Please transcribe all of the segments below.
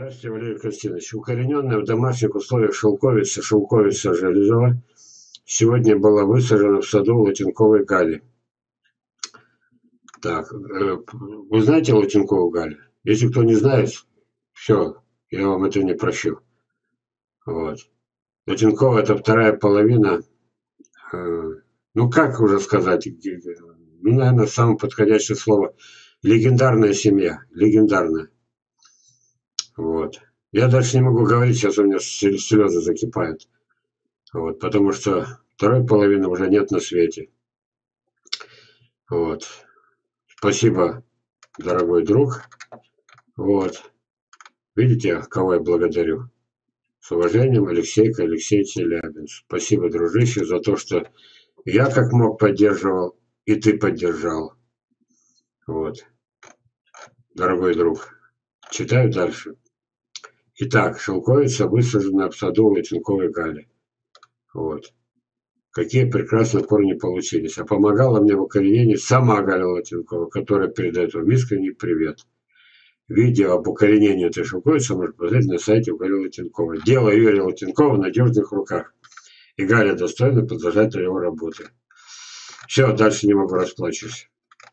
Здравствуйте, Валерий Константинович. Укорененная в домашних условиях шелковица железова сегодня была высажена в саду латинковой галли. Так, вы знаете латинковую галлю? Если кто не знает, все, я вам это не прощу. Вот. Латинковая — это вторая половина, ну как уже сказать, ну, наверное, самое подходящее слово, легендарная семья, легендарная. Вот. Я дальше не могу говорить, сейчас у меня слезы закипают. Вот, потому что второй половины уже нет на свете. Вот. Спасибо, дорогой друг. Вот. Видите, кого я благодарю? С уважением, Алексей Челябинск. Спасибо, дружище, за то, что я как мог поддерживал, и ты поддержал. Вот. Дорогой друг. Читаю дальше. Итак, шелковица высажена в саду латинковой галли. Вот. Какие прекрасные корни получились. А помогала мне в укоренении сама Галя Латинкова, которая передает вам искренний привет. Видео об укоренении этой шелковицы можно посмотреть на сайте у Гали Латинковой. Дело Юрия Латинкова в надежных руках. И Галя достойна продолжать его работы. Все, дальше не могу расплачиваться.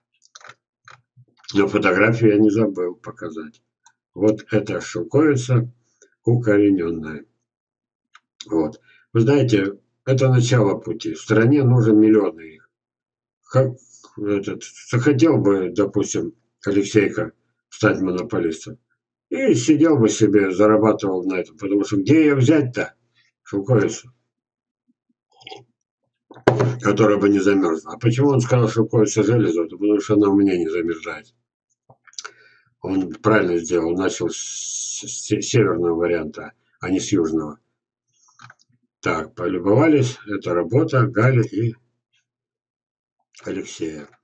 Но фотографию я не забыл показать. Вот эта шелковица укорененная. Вот. Вы знаете, это начало пути. В стране нужен миллионы их. Как захотел бы, допустим, Алексейка стать монополистом. И сидел бы себе, зарабатывал на этом. Потому что где ее взять-то? Шелковицу. Которая бы не замерзла. А почему он сказал шелковица железо? Потому что она у меня не замерзает. Он правильно сделал. Он начал с северного варианта, а не с южного. Так, полюбовались. Это работа Гали и Алексея.